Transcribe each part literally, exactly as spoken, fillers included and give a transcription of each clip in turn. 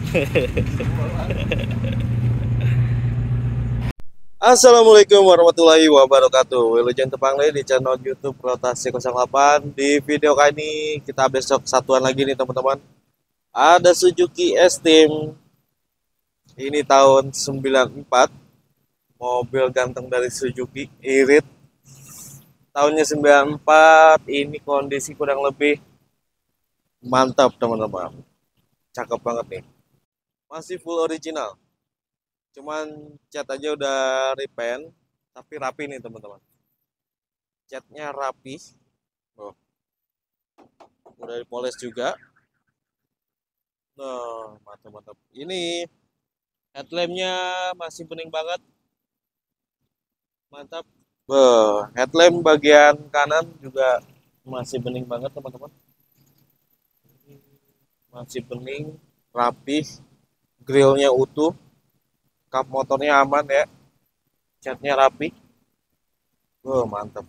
Assalamualaikum warahmatullahi wabarakatuh. Wilujeng Tepang di channel YouTube Rotasi nol delapan. Di video kali ini kita besok satuan lagi nih teman-teman. Ada Suzuki S-Team. Ini tahun sembilan empat. Mobil ganteng dari Suzuki irit. Tahunnya sembilan empat. Ini kondisi kurang lebih mantap teman-teman. Cakep banget nih. Masih full original. Cuman cat aja udah repaint, tapi rapi nih teman-teman. Catnya rapi, oh, udah dipoles juga. Nah, mantap-mantap. Ini headlampnya masih bening banget, mantap. Beuh, headlamp bagian kanan juga masih bening banget teman-teman. Masih bening, rapi, grillnya utuh, kap motornya aman ya, catnya rapi. Beuh, mantap.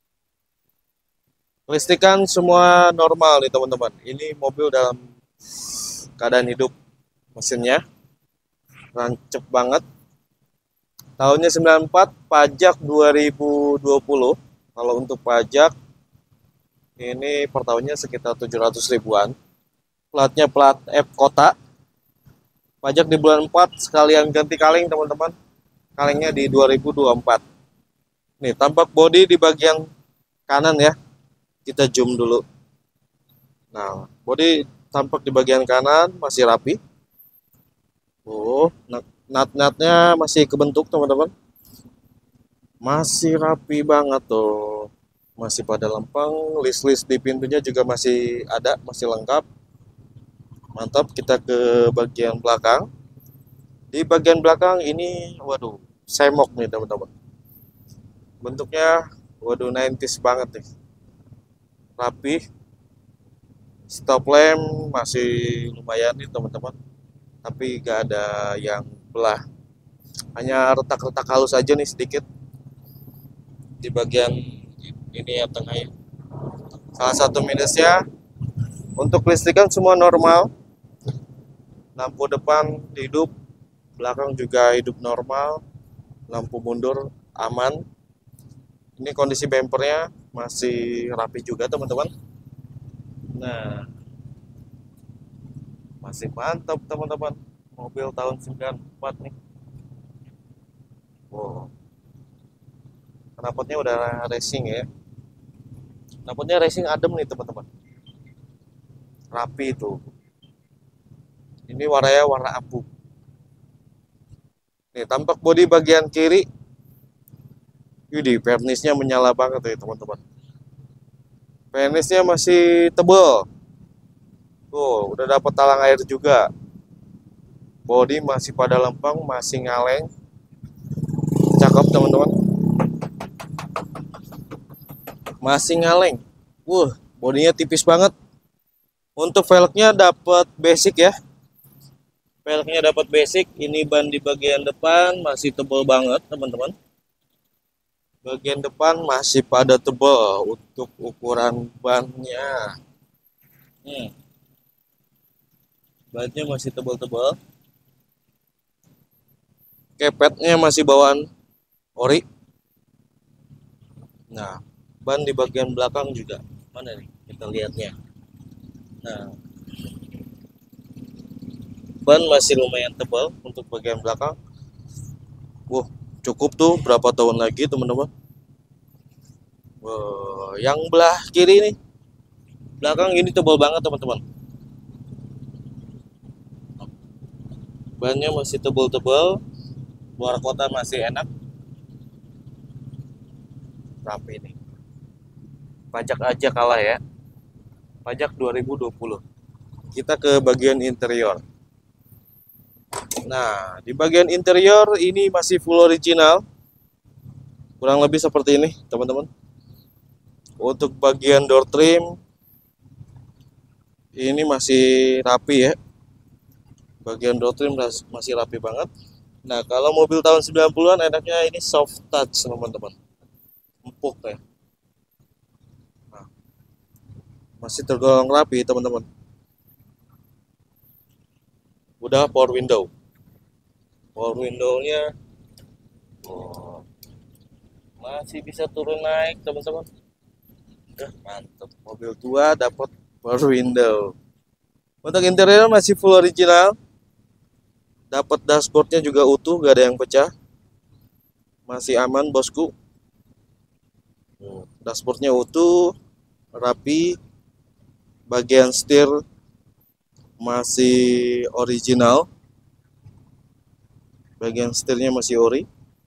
Listrikan semua normal nih teman-teman. Ini mobil dalam keadaan hidup, mesinnya rancep banget. Tahunnya sembilan empat, pajak dua ribu dua puluh. Kalau untuk pajak ini per tahunnya sekitar tujuh ratus ribuan. Platnya plat F kota. Pajak di bulan empat sekalian ganti kaleng teman-teman. Kalengnya di dua ribu dua puluh empat. Nih, tampak bodi di bagian kanan ya. Kita zoom dulu. Nah, bodi tampak di bagian kanan masih rapi. Oh, nut-nutnya masih kebentuk teman-teman. Masih rapi banget tuh. Masih pada lempeng, list-list di pintunya juga masih ada, masih lengkap. Mantap, kita ke bagian belakang. Di bagian belakang ini, waduh, semok nih teman-teman. Bentuknya, waduh, nineties banget nih. Rapi. Stop lamp masih lumayan nih teman-teman. Tapi gak ada yang belah. Hanya retak-retak halus aja nih sedikit. Di bagian ini ya tengahnya. Salah satu minusnya, untuk listrikan semua normal. Lampu depan hidup, belakang juga hidup normal. Lampu mundur aman. Ini kondisi bempernya masih rapi juga teman-teman. Nah, masih mantap teman-teman. Mobil tahun sembilan empat nih. Wow. Knalpotnya udah racing ya. Knalpotnya racing adem nih teman-teman. Rapi itu. Ini warnanya warna abu. Nih, tampak bodi bagian kiri. Widih, vernisnya menyala banget ya teman-teman. Vernisnya masih tebal. Tuh, udah dapat talang air juga. Bodi masih pada lempeng, masih ngaleng. Cakep teman-teman. Masih ngaleng. Wuh, bodinya tipis banget. Untuk velgnya dapat basic ya. Velgnya dapat basic. Ini ban di bagian depan masih tebal banget teman-teman. Bagian depan masih pada tebal untuk ukuran bannya. Hmm. Bannya masih tebal-tebal. Kepetnya masih bawaan ori. Nah, ban di bagian belakang juga. Mana nih? Kita lihatnya. Nah, ban masih lumayan tebal untuk bagian belakang. Wah, cukup tuh berapa tahun lagi teman-teman. Wah, yang belah kiri nih, belakang ini tebal banget teman-teman. Bannya masih tebal-tebal, luar kota masih enak. Rapi nih. Pajak aja kalah ya. Pajak dua ribu dua puluh. Kita ke bagian interior. Nah, di bagian interior ini masih full original. Kurang lebih seperti ini, teman-teman. Untuk bagian door trim ini masih rapi ya. Bagian door trim masih rapi banget. Nah, kalau mobil tahun sembilan puluhan enaknya ini soft touch, teman-teman. Empuk ya. Nah, masih tergolong rapi, teman-teman. Udah power window. Power window-nya oh, masih bisa turun naik teman-teman. Udah mantap. Mobil tua dapat power window. Untuk interior masih full original. Dapat dashboardnya juga utuh, gak ada yang pecah. Masih aman bosku. Dashboardnya utuh, rapi. Bagian setir masih original. Bagian setirnya masih ori.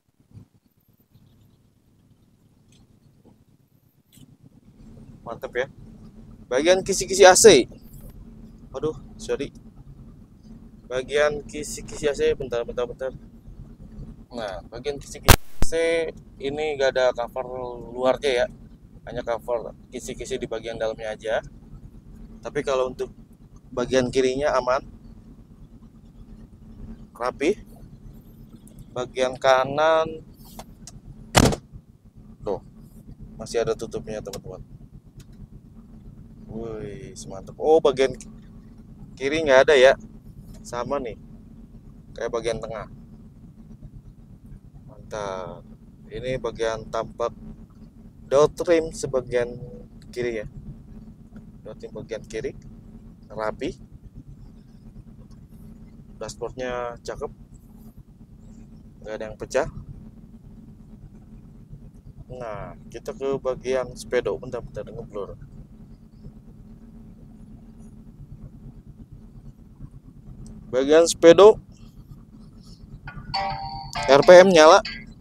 Mantap ya. Bagian kisi-kisi A C. Aduh, sorry. Bagian kisi-kisi A C, bentar, bentar, bentar. Nah, bagian kisi-kisi A C ini gak ada cover luarnya ya. Hanya cover kisi-kisi di bagian dalamnya aja. Tapi kalau untuk bagian kirinya aman. Rapi. Bagian kanan tuh masih ada tutupnya teman-teman. Wih, semantap. Oh, bagian kiri nggak ada ya, sama nih kayak bagian tengah. Mantap. Ini bagian tampak door trim sebagian kiri ya, door trim bagian kiri rapi. Dashboardnya cakep, nggak ada yang pecah. Nah, kita ke bagian speedo. Bentar-bentar ngeblur. Bagian speedo R P M nyala,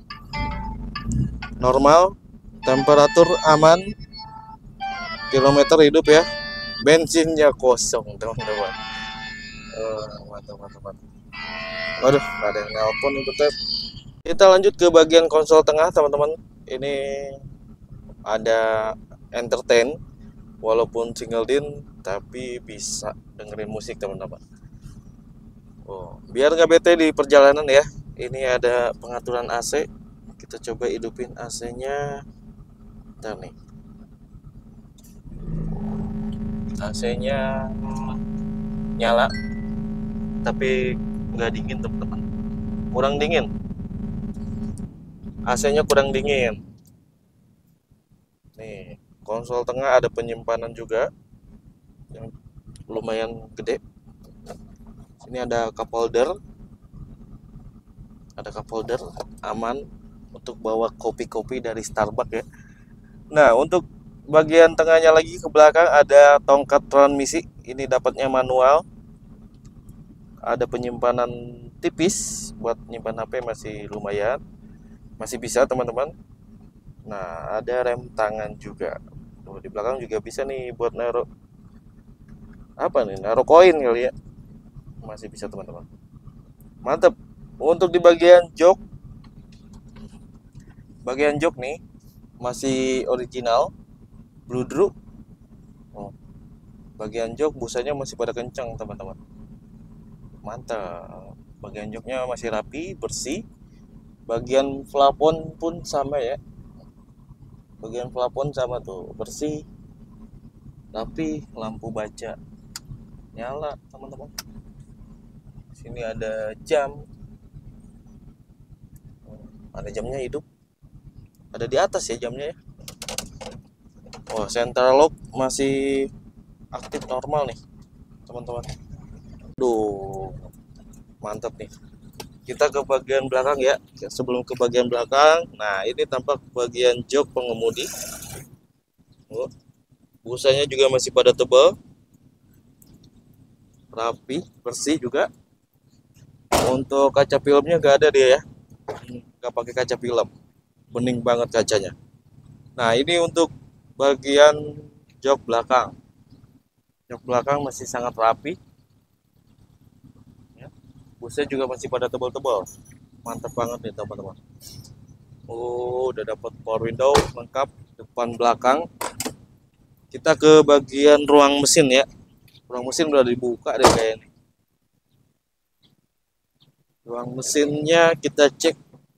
normal, temperatur aman, kilometer hidup ya, bensinnya kosong teman-teman. Oh, mantap, mantap, mantap. Waduh, ada yang nelpon nih, bentar. Kita lanjut ke bagian konsol tengah teman-teman. Ini ada entertain, walaupun single din tapi bisa dengerin musik teman-teman. Oh, biar nggak bete di perjalanan ya. Ini ada pengaturan A C. Kita coba hidupin A C-nya. Bentar nih. A C-nya nyala, tapi nggak dingin teman-teman. Kurang dingin. A C-nya kurang dingin. Nih, konsol tengah ada penyimpanan juga yang lumayan gede. Ini ada cup holder, ada cup holder aman untuk bawa kopi-kopi dari Starbucks ya. Nah, untuk bagian tengahnya lagi ke belakang ada tongkat transmisi. Ini dapatnya manual. Ada penyimpanan tipis buat nyimpan H P, masih lumayan, masih bisa teman-teman. Nah, ada rem tangan juga. Tuh, di belakang juga bisa nih buat naruh apa nih, naruh koin kali ya. Masih bisa teman-teman. Mantap. Untuk di bagian jok, bagian jok nih masih original, bludru. Oh, bagian jok busanya masih pada kencang teman-teman. Mantap. Bagian joknya masih rapi, bersih. Bagian plafon pun sama ya. Bagian plafon sama tuh, bersih, rapi. Lampu baca nyala teman-teman. Sini ada jam, ada jamnya hidup, ada di atas ya jamnya ya. Wah, central lock masih aktif normal nih teman-teman. Duh, mantap nih. Kita ke bagian belakang ya. Sebelum ke bagian belakang, nah ini tampak bagian jok pengemudi. Oh, busanya juga masih pada tebal, rapi, bersih juga. Untuk kaca filmnya gak ada dia ya, nggak pakai kaca film, bening banget kacanya. Nah, ini untuk bagian jok belakang. Jok belakang masih sangat rapi ya. Busnya juga masih pada tebal-tebal, mantap banget nih teman-teman. Oh, udah dapat power window lengkap depan belakang. Kita ke bagian ruang mesin ya. Ruang mesin udah dibuka deh kayaknya. Ruang mesinnya kita cek.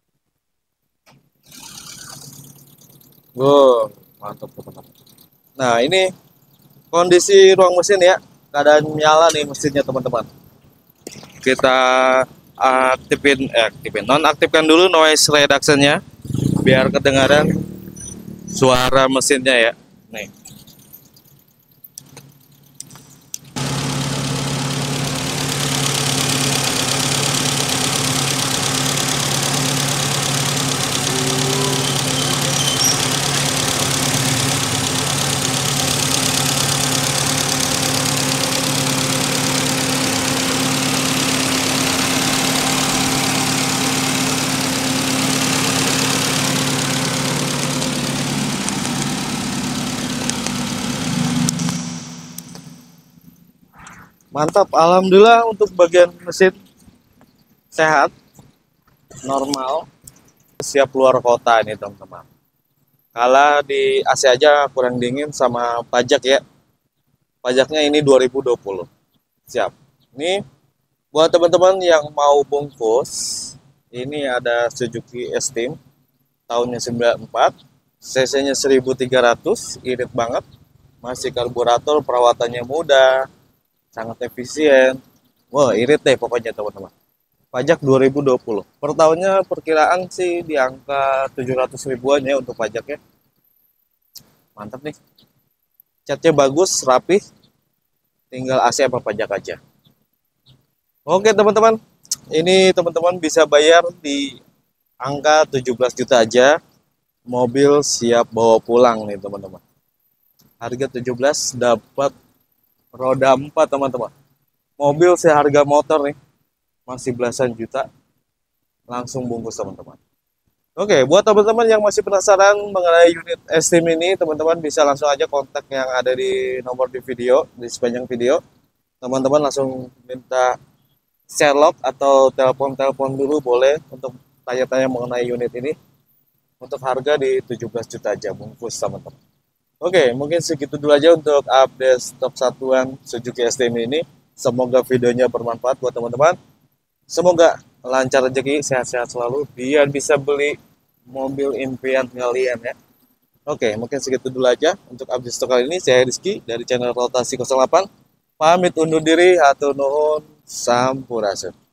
Wow, mantap teman-teman. Nah, ini kondisi ruang mesin ya. Keadaan nyala nih mesinnya teman-teman. kita aktifin eh, aktifin nonaktifkan dulu noise reduction-nya biar kedengaran suara mesinnya ya. Nih. Mantap, alhamdulillah untuk bagian mesin sehat, normal, siap luar kota ini teman-teman. Kala di A C aja kurang dingin sama pajak ya. Pajaknya ini dua ribu dua puluh. Siap. Ini buat teman-teman yang mau bungkus, ini ada Suzuki S-Team tahunnya sembilan puluh empat, cc-nya seribu tiga ratus, irit banget. Masih karburator, perawatannya mudah, sangat efisien. Wah, irit deh pokoknya teman-teman. Pajak dua ribu dua puluh. Per tahunnya perkiraan sih di angka tujuh ratus ribuan ya untuk pajaknya. Mantap nih. Catnya bagus, rapi. Tinggal A C apa pajak aja. Oke teman-teman. Ini teman-teman bisa bayar di angka tujuh belas juta aja. Mobil siap bawa pulang nih teman-teman. Harga tujuh belas dapat roda empat teman-teman. Mobil seharga motor nih. Masih belasan juta. Langsung bungkus teman-teman. Oke, buat teman-teman yang masih penasaran mengenai unit S-Team ini, teman-teman bisa langsung aja kontak yang ada di nomor di video, di sepanjang video. Teman-teman langsung minta Sherlock atau telepon-telepon dulu boleh untuk tanya-tanya mengenai unit ini. Untuk harga di tujuh belas juta aja bungkus teman-teman. Oke, mungkin segitu dulu aja untuk update stok satuan Suzuki S-Team ini. Semoga videonya bermanfaat buat teman-teman. Semoga lancar rezeki, sehat-sehat selalu, biar bisa beli mobil impian kalian ya. Oke, mungkin segitu dulu aja untuk update stok kali ini. Saya Rizky dari channel Rotasi nol delapan. Pamit undur diri, hatur nuhun, sampurasun.